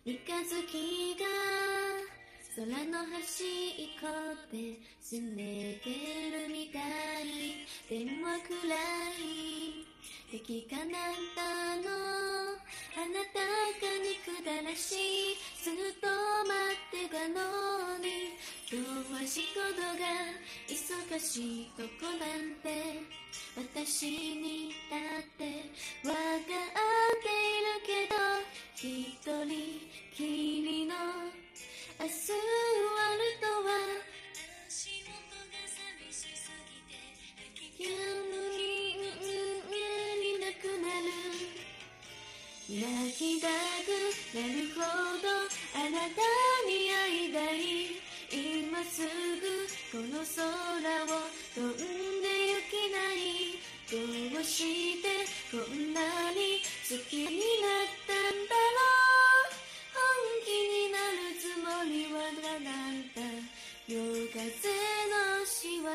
三日月が空の端っこで拗ねてるみたい。電話くらい敵かなったの。あなたが憎だらしい。ずっと待ってたのに。今日は仕事が忙しいとこなんて私にだってわかっているけど、一人きりの明日終わるとは足元が寂しすぎて気分になくなる。泣きたくなるほどあなたに会いたい。今すぐこの空を飛んでゆきない。どうしてこんなに好きになったんだろう。本気になるつもりはなかった。夜風の仕業。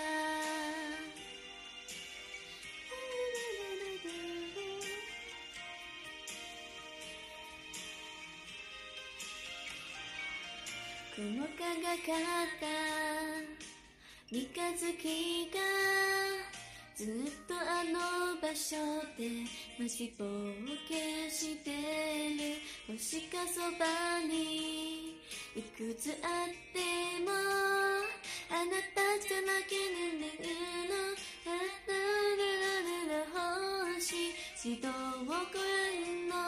雲がかった三日月がずっとあの場所で待ちぼうけしてる。星がそばにいくつあってもあなたじゃなきゃぬるの星自動くんの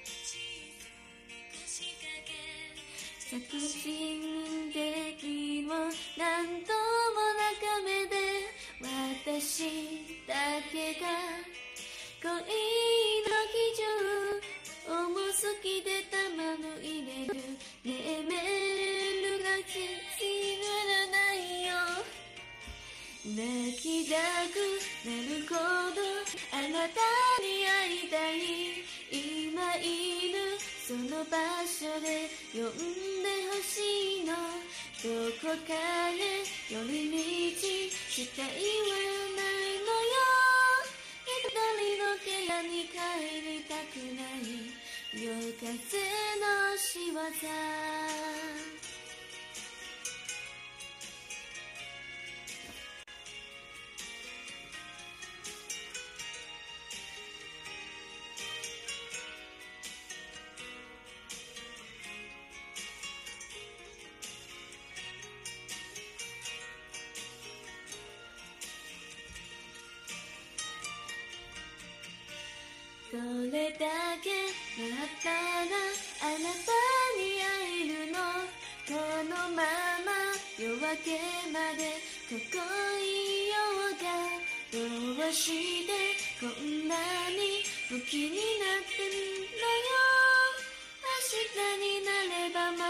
作品劇を何度も眺めて私だけが恋の基準重すぎて玉の入れるねメールが気にならないよ。泣きたくなるほどあなたに会いたい。今いるその場所で呼んでほしいの。どこかへ寄り道したいはないのよ。一人の部屋に帰りたくない夜風の仕業。どれだけ待ったらあなたに会えるの。このまま夜明けまでここいようが。どうしてこんなにムキになってんのよ。明日になればま